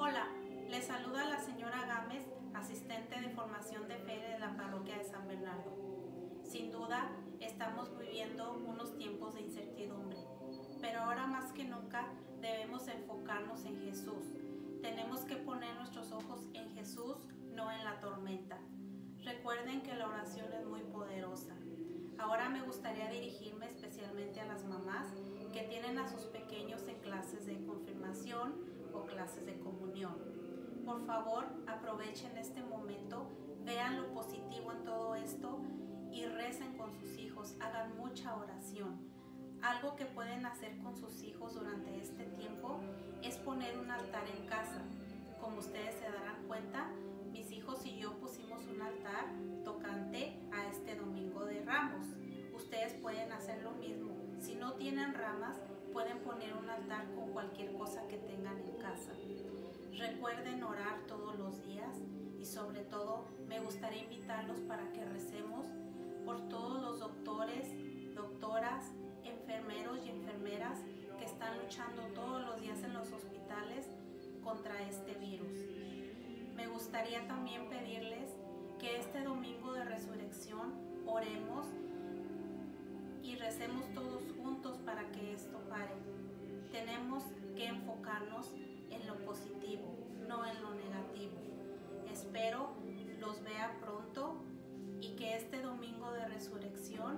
Hola, les saluda la señora Gámez, asistente de formación de fe de la parroquia de San Bernardo. Sin duda, estamos viviendo unos tiempos de incertidumbre, pero ahora más que nunca debemos enfocarnos en Jesús. Tenemos que poner nuestros ojos en Jesús, no en la tormenta. Recuerden que la oración es muy poderosa. Ahora me gustaría dirigirme especialmente a las mamás que tienen a sus pequeños en clases de confirmación o clases de comunión. Por favor, aprovechen este momento, vean lo positivo en todo esto y recen con sus hijos, hagan mucha oración. Algo que pueden hacer con sus hijos durante este tiempo es poner un altar en casa. Como ustedes se darán cuenta, mis hijos y yo pusimos un altar tocante a este Domingo de Ramos. Ustedes pueden hacer lo mismo. Si no tienen ramas, pueden poner un altar con cualquier cosa que tengan en casa. Recuerden orar todos los días y sobre todo me gustaría invitarlos para que recemos por todos los doctores, doctoras, enfermeros y enfermeras que están luchando todos los días en los hospitales contra este virus. Me gustaría también pedirles que este Domingo de Resurrección oremos y recemos todos juntos para que esto pare. Tenemos que enfocarnos en lo positivo, no en lo negativo. Espero los vea pronto y que este Domingo de Resurrección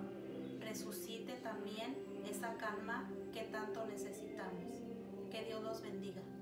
resucite también esa calma que tanto necesitamos. Que Dios los bendiga.